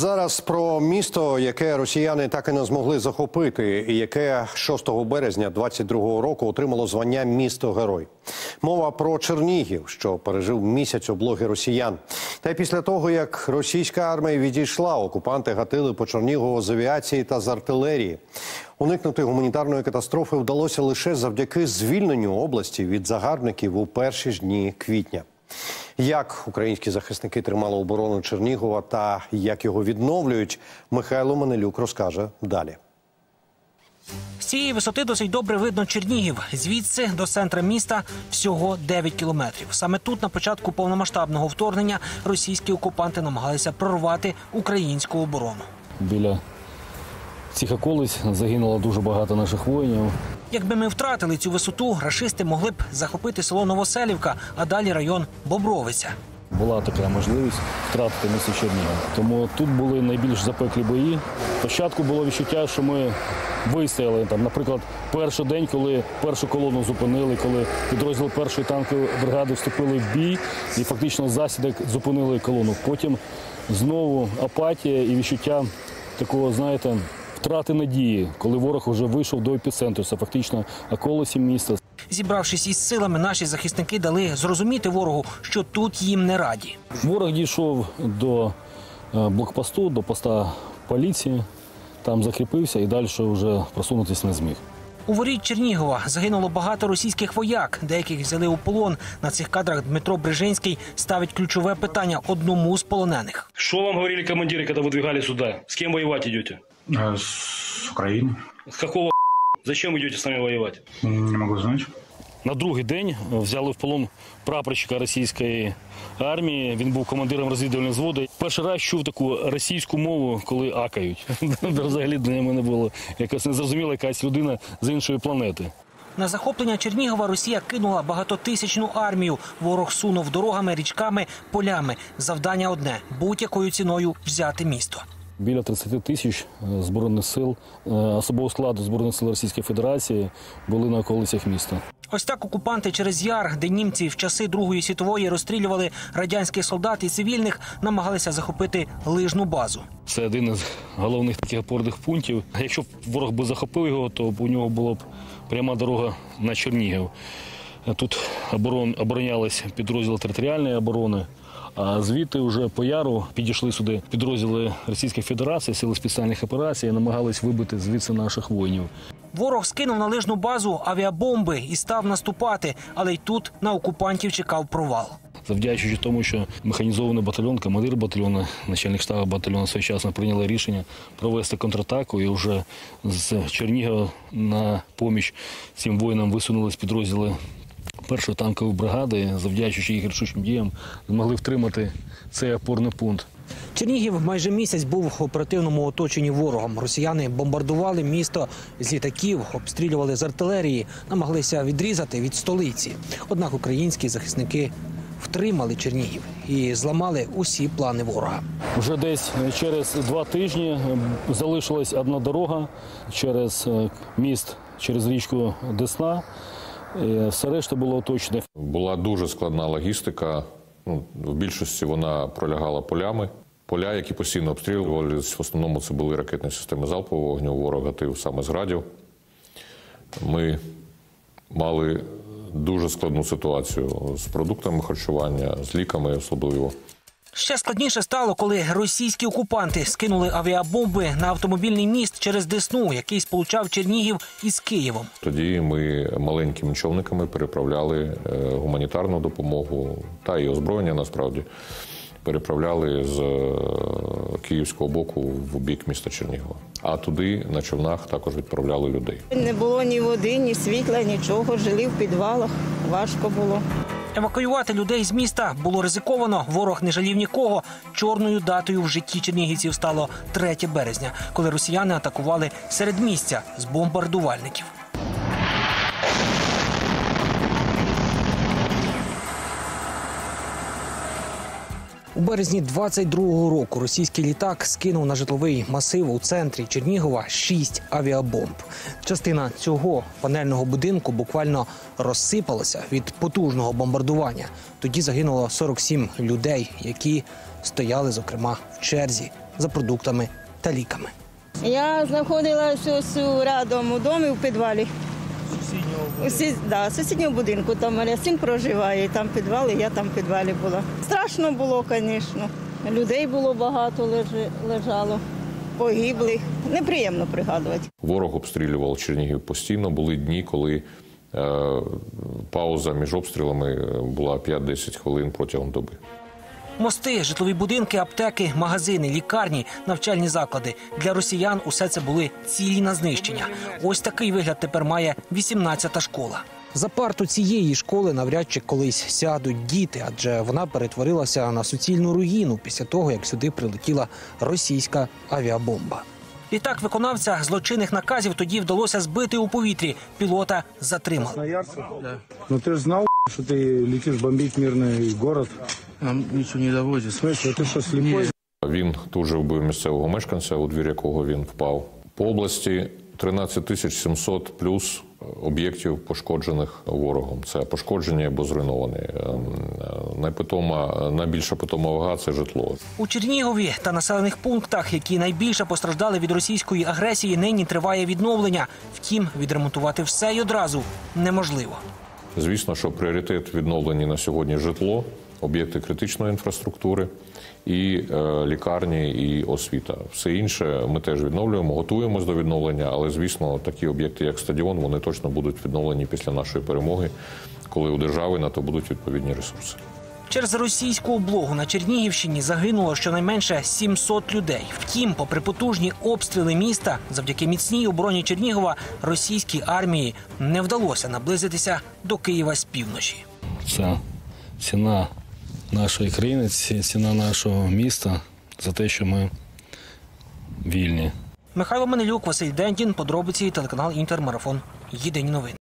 Зараз про місто, яке росіяни так і не змогли захопити, і яке 6 березня 22-го року отримало звання «Місто-герой». Мова про Чернігів, що пережив місяць облоги росіян. Та й після того, як російська армія відійшла, окупанти гатили по Чернігову з авіації та з артилерії. Уникнути гуманітарної катастрофи вдалося лише завдяки звільненню області від загарбників у перші ж дні квітня. Як українські захисники тримали оборону Чернігова та як його відновлюють, Михайло Манилюк розкаже далі. З цієї висоти досить добре видно Чернігів. Звідси до центра міста всього 9 кілометрів. Саме тут на початку повномасштабного вторгнення російські окупанти намагалися прорвати українську оборону. Біля цих околиць загинуло дуже багато наших воїнів. Якби ми втратили цю висоту, рашисти могли б захопити село Новоселівка, а далі район Бобровиця. Була така можливість втратити місто Чернігів. Тому тут були найбільш запеклі бої. Спочатку було відчуття, що ми вистояли. Наприклад, перший день, коли першу колону зупинили, коли підрозділи першої танкової бригади вступили в бій і фактично засідок зупинили колону. Потім знову апатія і відчуття такого, знаєте, втрати надії, коли ворог вже вийшов до епіцентру, це фактично околиці міста. Зібравшись із силами, наші захисники дали зрозуміти ворогу, що тут їм не раді. Ворог дійшов до блокпосту, до поста поліції, там закріпився і далі вже просунутися не зміг. У воріт Чернігова загинуло багато російських вояк, деяких взяли у полон. На цих кадрах Дмитро Брижинський ставить ключове питання одному з полонених. Що вам говорили командири, коли видвигали сюди? З ким воювати йдете? С Украины. З якого зачем йдете з нами воювати? Не могу знать. На другий день взяли в полон прапорщика російської армії. Він був командиром розвідувального взводу. Перший раз чув таку російську мову, коли акають. Взагалі для мене було якось незрозуміло, якась людина з іншої планети. На захоплення Чернігова Росія кинула багатотисячну армію. Ворог сунув дорогами, річками, полями. Завдання одне – будь-якою ціною взяти місто. Біля 30 тисяч збройних сил, особового складу Збройних сил Російської Федерації були на околицях міста. Ось так окупанти через Яр, де німці в часи Другої світової розстрілювали радянських солдат і цивільних, намагалися захопити лижну базу. Це один із головних таких опорних пунктів. Якщо б ворог би захопив його, то у нього була б пряма дорога на Чернігів. Тут оборонялись підрозділи територіальної оборони. А звідти вже по Яру підійшли сюди підрозділи Російської Федерації, сили спеціальних операцій, намагались вибити звідси наших воїнів. Ворог скинув на лижну базу авіабомби і став наступати, але й тут на окупантів чекав провал. Завдячуючи тому, що механізований батальйон, командир батальйону, начальник штабу батальйону своєчасно прийняли рішення провести контратаку, і вже з Чернігова на поміч цим воїнам висунулись підрозділи першої танкової бригади, завдячуючи їх рішучим діям, змогли втримати цей опорний пункт. Чернігів майже місяць був в оперативному оточенні ворогом. Росіяни бомбардували місто з літаків, обстрілювали з артилерії, намагалися відрізати від столиці. Однак українські захисники втримали Чернігів і зламали усі плани ворога. Вже десь через 2 тижні залишилась одна дорога через міст, через річку Десна. Все решта було оточене. Була дуже складна логістика. В більшості вона пролягала полями. Поля, які постійно обстрілювалися, в основному це були ракетні системи залпового вогню, ворог гатив саме з градів. Ми мали дуже складну ситуацію з продуктами харчування, з ліками особливо. Ще складніше стало, коли російські окупанти скинули авіабомби на автомобільний міст через Десну, який сполучав Чернігів із Києвом. Тоді ми маленькими човниками переправляли гуманітарну допомогу та і озброєння, насправді, переправляли з київського боку в бік міста Чернігова. А туди на човнах також відправляли людей. Не було ні води, ні світла, нічого, жили в підвалах, важко було. Евакуювати людей з міста було ризиковано, ворог не жалів нікого. Чорною датою в житті чернігівців стало 3 березня, коли росіяни атакували середмістя з бомбардувальників. У березні 22-го року російський літак скинув на житловий масив у центрі Чернігова 6 авіабомб. Частина цього панельного будинку буквально розсипалася від потужного бомбардування. Тоді загинуло 47 людей, які стояли, зокрема, в черзі за продуктами та ліками. Я знаходилася ось рядом у домі в підвалі. Сусіднього будинку. Там моя син проживає, там підвал, і я там в підвалі була. Страшно було, звісно. Людей було багато, лежало, погиблих. Неприємно пригадувати. Ворог обстрілював Чернігів постійно. Були дні, коли пауза між обстрілами була 5-10 хвилин протягом доби. Мости, житлові будинки, аптеки, магазини, лікарні, навчальні заклади. Для росіян усе це були цілі на знищення. Ось такий вигляд тепер має 18-та школа. За парту цієї школи навряд чи колись сядуть діти, адже вона перетворилася на суцільну руїну після того, як сюди прилетіла російська авіабомба. Літак виконавця злочинних наказів тоді вдалося збити у повітрі. Пілота затримали. Ну ты же знал, что ты летишь бомбить мирный город. Нам ничего не доводит. В смысле, ты что, слепой? Він тут же вбив місцевого мешканця, у двір якого він впав. По області 13 700 плюс об'єктів пошкоджених ворогом. Це пошкоджені або зруйновані. Найбільша питома вага – це житло. У Чернігові та населених пунктах, які найбільше постраждали від російської агресії, нині триває відновлення. Втім, відремонтувати все й одразу неможливо. Звісно, що пріоритет відновлення на сьогодні – житло, об'єкти критичної інфраструктури, і лікарні, і освіта. Все інше ми теж відновлюємо, готуємось до відновлення, але, звісно, такі об'єкти, як стадіон, вони точно будуть відновлені після нашої перемоги, коли у держави на то будуть відповідні ресурси. Через російську облогу на Чернігівщині загинуло щонайменше 700 людей. Втім, попри потужні обстріли міста, завдяки міцній обороні Чернігова, російській армії не вдалося наблизитися до Києва з півночі. Це ціна нашої країни, ціна нашого міста за те, що ми вільні. Михайло Манилюк, Василь Дендін, подробиці, телеканал «Інтермарафон». Єдині новини.